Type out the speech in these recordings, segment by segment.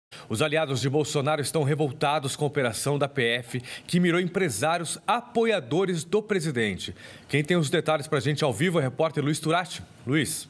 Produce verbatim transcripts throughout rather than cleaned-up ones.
Os aliados de Bolsonaro estão revoltados com a operação da P F, que mirou empresários apoiadores do presidente. Quem tem os detalhes para a gente ao vivo é o repórter Luiz Turati. Luiz.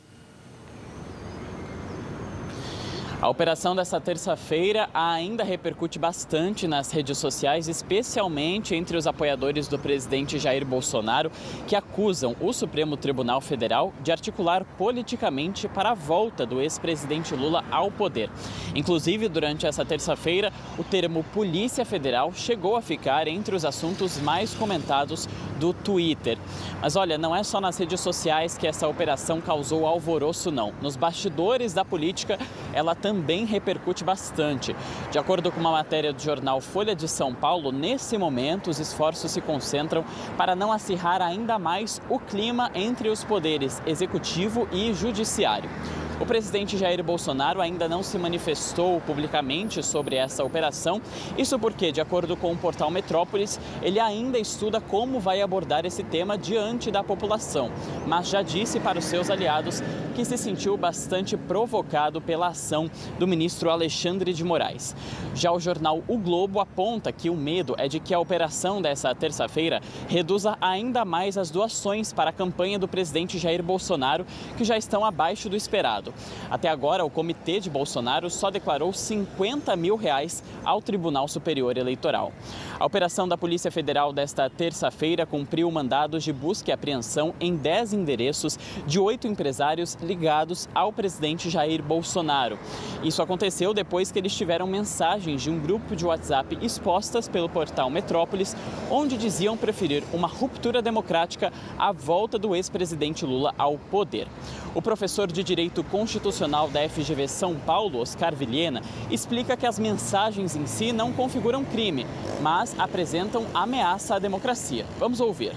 A operação dessa terça-feira ainda repercute bastante nas redes sociais, especialmente entre os apoiadores do presidente Jair Bolsonaro, que acusam o Supremo Tribunal Federal de articular politicamente para a volta do ex-presidente Lula ao poder. Inclusive, durante essa terça-feira, o termo Polícia Federal chegou a ficar entre os assuntos mais comentados do Twitter. Mas olha, não é só nas redes sociais que essa operação causou alvoroço, não. Nos bastidores da política, ela também também repercute bastante. De acordo com uma matéria do jornal Folha de São Paulo, nesse momento os esforços se concentram para não acirrar ainda mais o clima entre os poderes executivo e judiciário. O presidente Jair Bolsonaro ainda não se manifestou publicamente sobre essa operação, isso porque, de acordo com o portal Metrópolis, ele ainda estuda como vai abordar esse tema diante da população, mas já disse para os seus aliados que se sentiu bastante provocado pela ação do ministro Alexandre de Moraes. Já o jornal O Globo aponta que o medo é de que a operação dessa terça-feira reduza ainda mais as doações para a campanha do presidente Jair Bolsonaro, que já estão abaixo do esperado. Até agora, o comitê de Bolsonaro só declarou cinquenta mil reais ao Tribunal Superior Eleitoral. A operação da Polícia Federal desta terça-feira cumpriu mandados de busca e apreensão em dez endereços de oito empresários ligados ao presidente Jair Bolsonaro. Isso aconteceu depois que eles tiveram mensagens de um grupo de WhatsApp expostas pelo portal Metrópolis, onde diziam preferir uma ruptura democrática à volta do ex-presidente Lula ao poder. O professor de Direito Constitucional da F G V São Paulo, Oscar Vilhena, explica que as mensagens em si não configuram crime, mas apresentam ameaça à democracia. Vamos ouvir.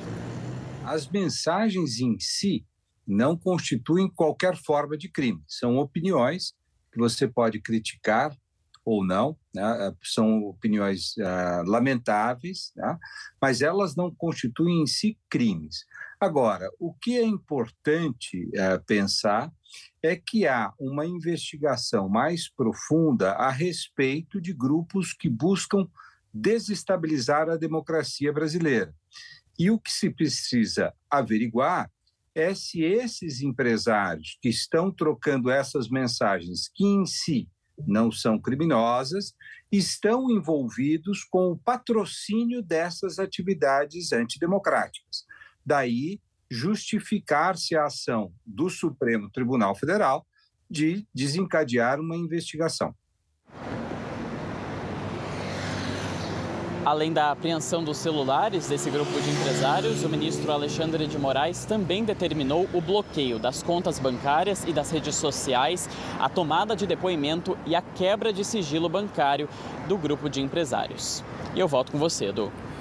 As mensagens em si não constituem qualquer forma de crime. São opiniões que você pode criticar ou não, né? São opiniões uh, lamentáveis, né? Mas elas não constituem em si crimes. Agora, o que é importante uh, pensar é que há uma investigação mais profunda a respeito de grupos que buscam desestabilizar a democracia brasileira. E o que se precisa averiguar é se esses empresários que estão trocando essas mensagens, que em si não são criminosas, estão envolvidos com o patrocínio dessas atividades antidemocráticas. Daí, justificar-se a ação do Supremo Tribunal Federal de desencadear uma investigação. Além da apreensão dos celulares desse grupo de empresários, o ministro Alexandre de Moraes também determinou o bloqueio das contas bancárias e das redes sociais, a tomada de depoimento e a quebra de sigilo bancário do grupo de empresários. E eu volto com você, Edu.